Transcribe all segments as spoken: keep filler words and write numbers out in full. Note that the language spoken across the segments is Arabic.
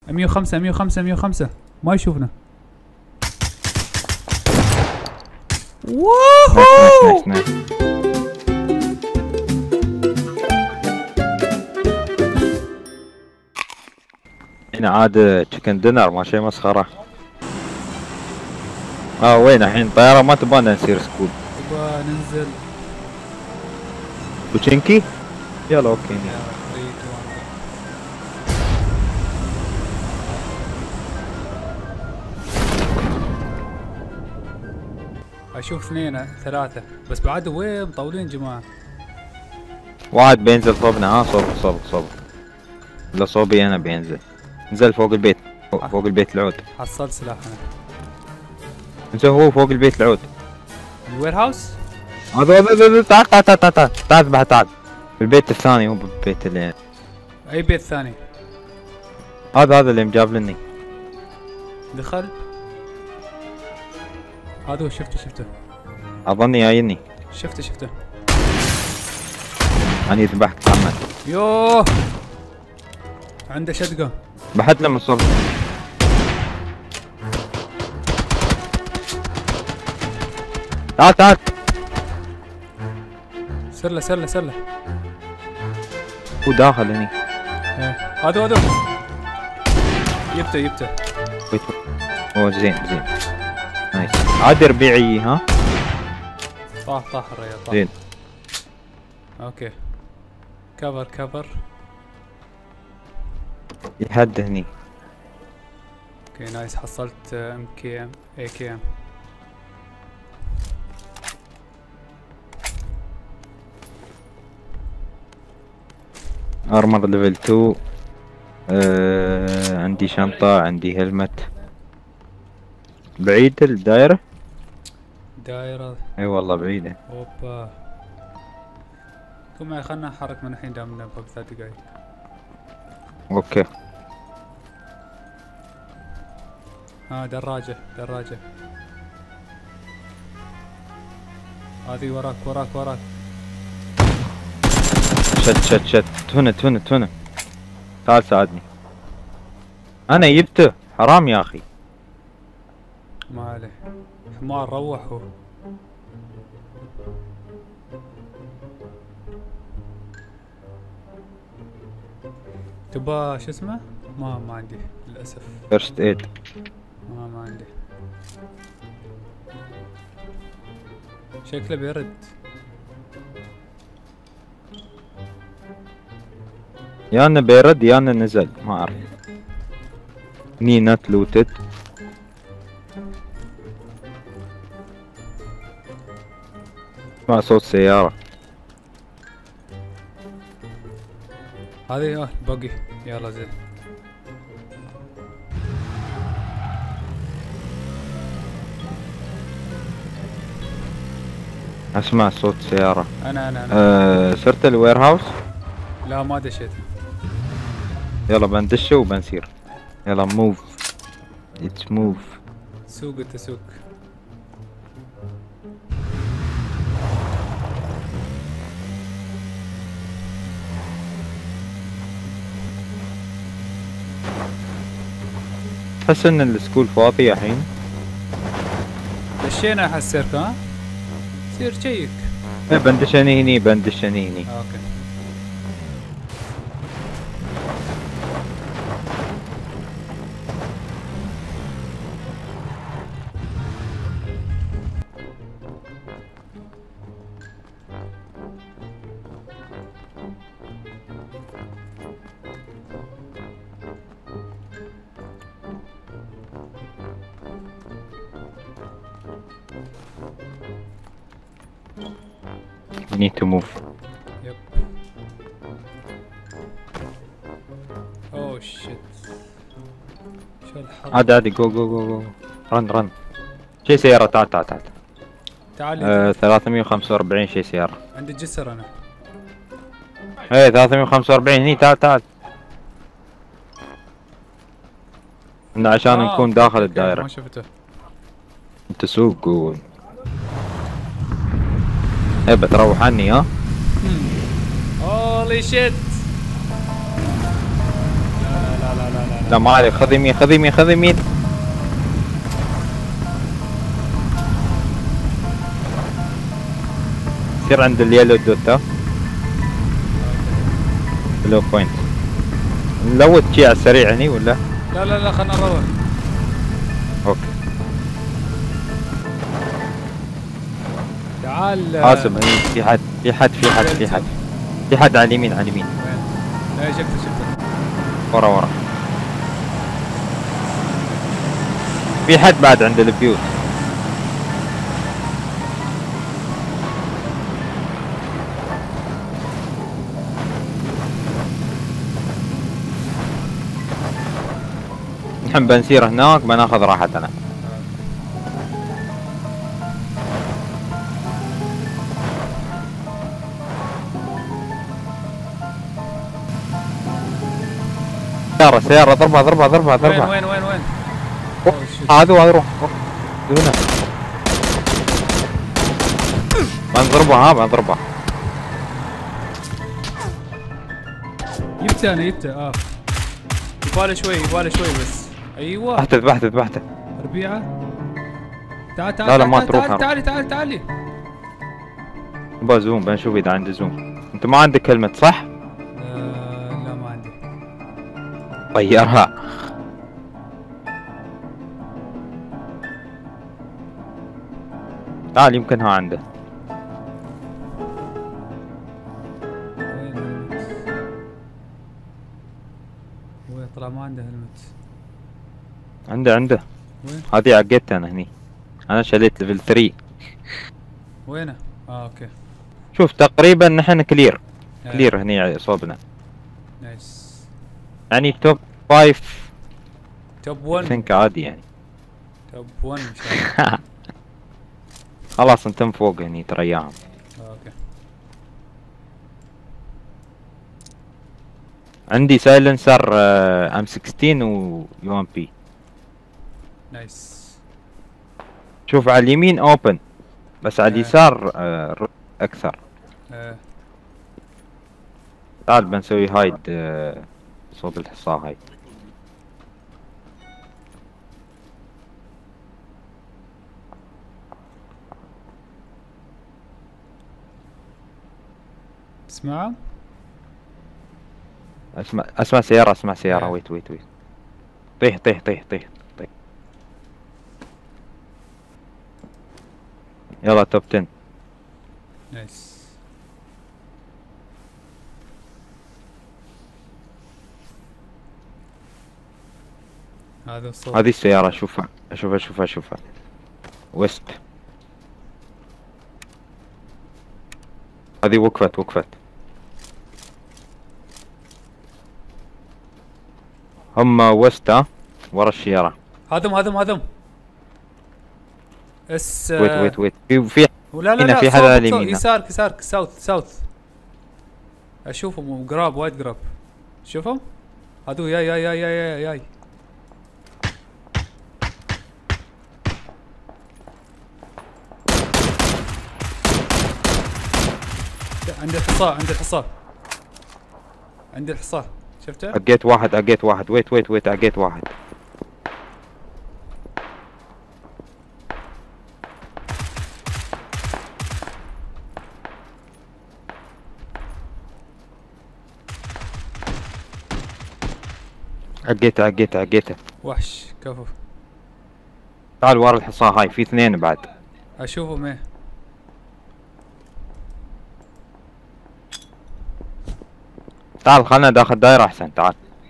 مية وخمسة مية وخمسة مية وخمسة ما يشوفنا. نايس نايس ووهو. نايس. هنا عاد تشيكن دينر ما شي مسخرة. اه وين الحين طيارة ما تبانا نصير سكول. يبا ننزل. بوتشينكي؟ يلا اوكي. يلا ثلاثة اثنين واحد. اشوف اثنين ثلاثة بس بعد وين مطولين جماعة. واحد بينزل صوبنا. ها صوب صوب صوب. لا صوبي انا بينزل. نزل فوق البيت. فوق, فوق البيت العود. حصلت سلاح انا. نزل هو فوق البيت العود. الوير هاوس. هذا هذا تعال تعال تعال تعال تعال تعال بعد تعال. بالبيت الثاني مو بالبيت اللي اي بيت ثاني. هذا هذا اللي مجابلني. دخل. هذا هو شفته شفته. اظني جايني. شفته شفته. اني يذبحك محمد. يوه. عنده شتقة. بحثنا من الصبح. تعال تعال. سرله سرله سرله. هو داخل هني. ايه هذا هذا. يبته يبته. ويت. اوه زين زين. نايس. عاد ربيعي ها. طاح طاح الريال طاح. زين. اوكي. كفر كفر. يحد هني. اوكي نايس حصلت ام كي ام اي كي ام. ارمر ليفل اثنين. آه عندي شنطة عندي هلمت. بعيد الدائرة؟ دايرة. اي والله بعيدة. اوبا. قوم معي خلنا نحرك من الحين دامنا فوق ثلاث دقايق. اوكي. ها دراجة دراجة. هذه وراك وراك وراك. شت شت شت تهنت تهنت تهنت. تعال ساعدني. انا جبته حرام يا اخي. ما عليه. حمار روح هو. تبا شو اسمه؟ ما ما عندي للأسف. فيرست ايد. ما ما عندي. شكله بيرد. يا انه بيرد يا انه نزل ما اعرف. هني نت لوتد. اسمع صوت سيارة. هذه اه باقي. يلا زين. اسمع صوت سيارة. انا انا انا. أه صرت الوير هاوس. لا ما دشيت. يلا بندشه وبنسير. يلا موف. اتس موف. سوق انت سوق. تحس ان السكول فاضي الحين؟ دشينا حسيرك ها؟ سير شيك. إيه بندشني هني بندشني هني. اوكي. We need to move. يب. اوه شيت. شو الحظ. عادي عادي جو جو جو جو. رن رن. شي سيارة تعال تعال تعال. تعال آه ثلاثمية وخمسة وأربعين شي سيارة. عندي جسر انا. ايه ثلاثمية وخمسة وأربعين هني تعال تعال. إنه عشان آه، نكون أوكي، داخل أوكي، الدائرة. ما شفته. انت سوق و ايه بتروح عني ها؟ هولي شيت. لا لا لا لا لا لا ما عليك، خذ يمين خذ يمين خذ يمين. سير عند اليلو دوتا بلو بوينت. نلوت شي على السريع هني ولا؟ لا لا لا خلنا نروح. اوكي. تعال قاسم هني في حد في حد في حد في حد في حد على اليمين على اليمين. وين؟ ايه شفته شفته. ورا ورا. في حد بعد عند البيوت. نحن بنسير هناك بناخذ راحتنا. سيارة سيارة ضربها ضربها ضربها ضربها. وين وين وين وين؟ هذا وهذا روح روح هنا. بنضربها ها بنضربها. جبته انا جبته اه. يباله شوي يباله شوي بس. ايوه. بحثت بحثت بحثت. ربيعة. تعال تعال لا لا تعال ما تعال تروح. تعال تعالي تعالي تعالي. بزوم بنشوف اذا عندي زوم. انت ما عندك كلمة صح؟ آه لا ما عندي. طيرها. تعال يمكنها عنده. وين هلمت؟ وين طلع ما عنده هلمت. عنده عنده. وين؟ هذه عقدتها انا هني. انا شليت ليفل ثري. وينه؟ اه اوكي. شوف تقريبا نحن كلير. آه. كلير هني صوبنا. نايس. يعني توب فايف. توب واحد. ثينك عادي يعني. توب واحد ان شاء الله. خلاص انتم فوق هني ترياهم. آه اوكي. عندي سايلنسر ام ستاشر ويو ام بي. نايس. شوف على اليمين اوبن بس على اليسار آه اكثر. آه. تعال بنسوي هايد آه صوب الحصاه هاي. تسمعه؟ اسمع اسمع سيارة اسمع سيارة. آه. ويت ويت ويت. طيح طيح طيح طيح طيح. يلا توب عشرة. نايس. هذا الصوت. هذه السيارة شوفها اشوفها اشوفها اشوفها. ويست. هذه وقفت وقفت. هم ويست ها ورا الشيارة. هذم هذم هذم. اس ويت ويت ويت في في ولا لا هنا لا في حدا صوب- على صوب- اليمين. يسارك يسارك ساوث ساوث. اشوفهم قراب وايد قراب. شوفهم؟ هذو ياي ياي ياي ياي ياي. عندي الحصار عندي الحصار عندي الحصار شفته؟ اجيت واحد اجيت واحد. ويت ويت ويت اجيت واحد. اجيته اجيته اجيته. وحش كفو. تعال ورا الحصاه هاي في اثنين بعد. اشوفهم ايه. تعال خلنا داخل دايرة احسن. تعال.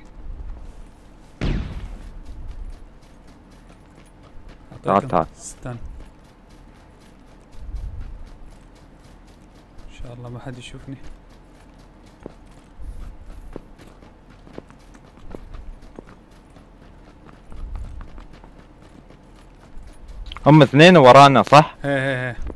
تعال تعال. استنى. ان شاء الله ما حد يشوفني. هم اثنين ورانا صح؟ ايه ايه ايه.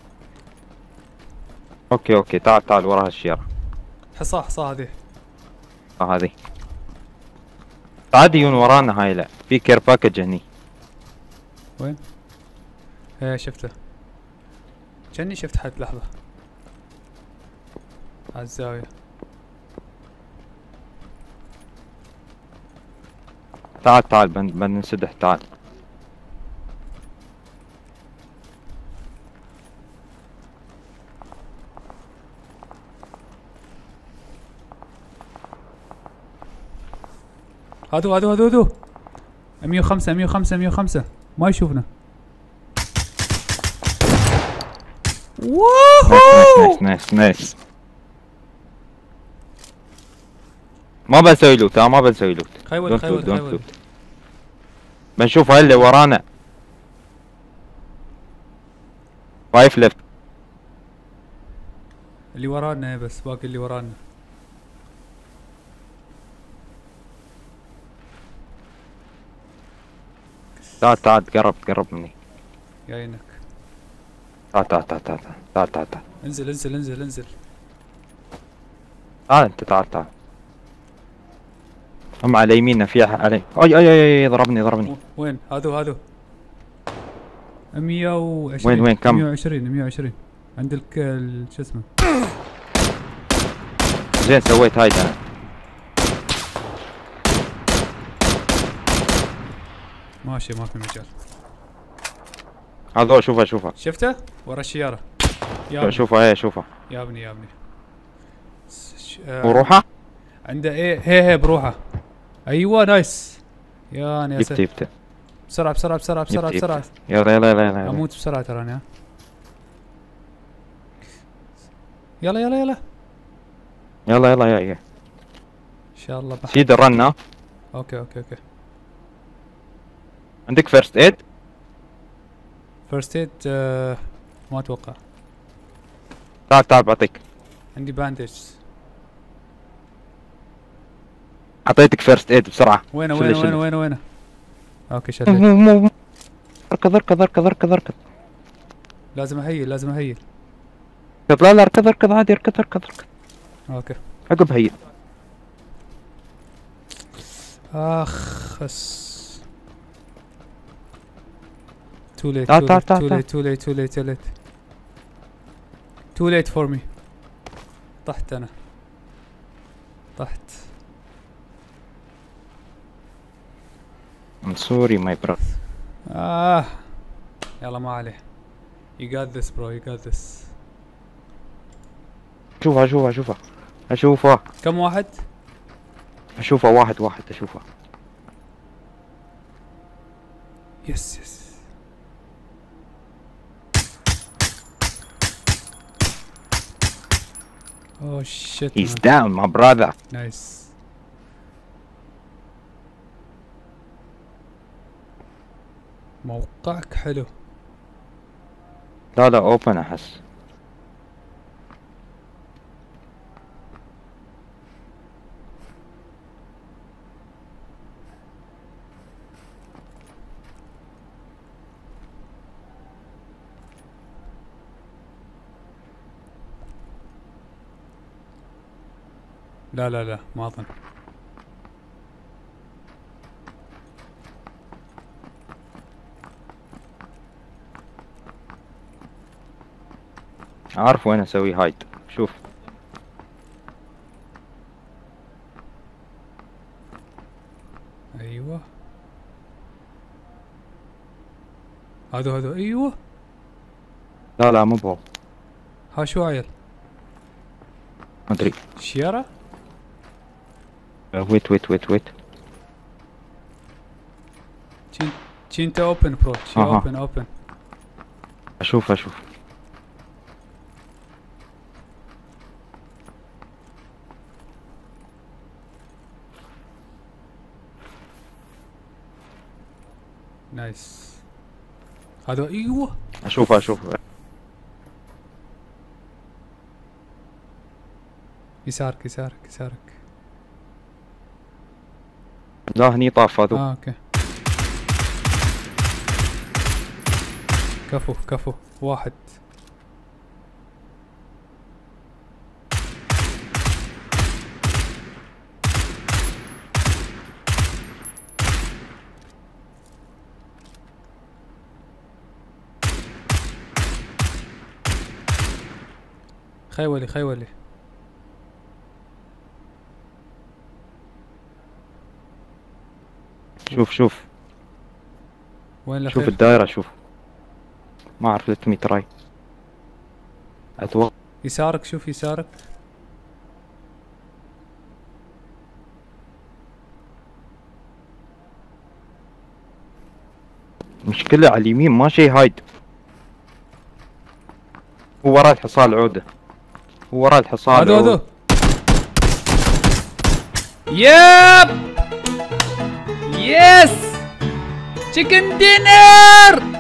اوكي اوكي تعال تعال ورا هالشيرة. حصاه حصاه هذه. اه هذه. عادي يجون ورانا هاي. لا في كير باكج هني. وين؟ ايه شفته. كأني شفت حد لحظة. على الزاوية. تعال تعال بن بننسدح تعال. هادو هادو هادو هادو مية وخمسة مية وخمسة مية وخمسة ما يشوفنا. نايس نايس نايس. ما بسوي لوت ها ما بسوي لوت. خيول خيول خيول. بنشوف هاي اللي ورانا. فايف ليفت. اللي ورانا بس باقي اللي ورانا. تعال تعال تقرب تقرب مني. جاينك. تعال تعال تعال تعال تعال تعال تعال. انزل انزل انزل انزل. تعال انت تعال تعال. هم على يميننا في علي. اي اي اي ضربني ضربني. وين؟ هادو هادو. مية وعشرين. وين وين كم؟ مية وعشرين مية وعشرين. عند الك شو اسمه. زين سويت هايد انا. ماشي ما في مجال. هذا شوفه شوفه. شفته؟ ورا الشيارة. شوفه ايه شوفه. يا ابني يا ابني. آه وروحه؟ عنده ايه هي هي بروحه. ايوه نايس. يا انا يا جبت جبته. بسرعة بسرعة بسرعة بسرعة بسرعة. يلا يلا يلا يلا. اموت بسرعة تراني ها. يلا يلا يلا. يلا يلا يا يا. ان شاء الله بحق. سيد الرن ها. اوكي اوكي اوكي. عندك فيرست ايد؟ فيرست ايد آه ما اتوقع. تعال تعال بعطيك. عندي باندج. اعطيتك فيرست ايد بسرعة. وينه وينه وينه وينه وينه؟ اوكي شلت. اركض اركض اركض اركض اركض. لازم اهيل لازم اهيل. لا لا اركض اركض عادي اركض اركض اركض. اوكي. عقب هيل. اخ بس. Too late, تعال too تعال late, تعال too تعال. late, too late, too late, too late. Too late for me. طحت أنا. طحت. I'm sorry my brother. آه. يلا ما عليه. You got this bro, you got this. شوفها شوفها شوفها. أشوفها. كم واحد؟ أشوفها واحد واحد أشوفها. يس يس. Oh shit. He's down my brother. Nice. موقعك حلو. لا لا اوبن احس. لا لا لا ما اظن. عارف وين اسوي هايد. شوف ايوه هذا هذا ايوه. لا لا مو بهو. ها شو عيل؟ ما ادري. شيارة؟ ويت ويت ويت ويت. تشي تشي انت اوبن برو. تشي أها. اوبن اوبن. اشوف اشوف. نايس. هذا ايوه. اشوف اشوف. يسارك يسارك يسارك. لا هني طاف هذو. اه اوكي. كفو كفو واحد. خيولي خيولي. شوف شوف وين شوف الاخير؟ الدائرة شوف. ما اعرف ليت مي تراي. اتوقع يسارك، شوف يسارك. مشكلة على اليمين ما شي هايد. هو ورا الحصان عودة. هو ورا الحصان هذا عودة. هذا ياب. يس. تشيكن دينر.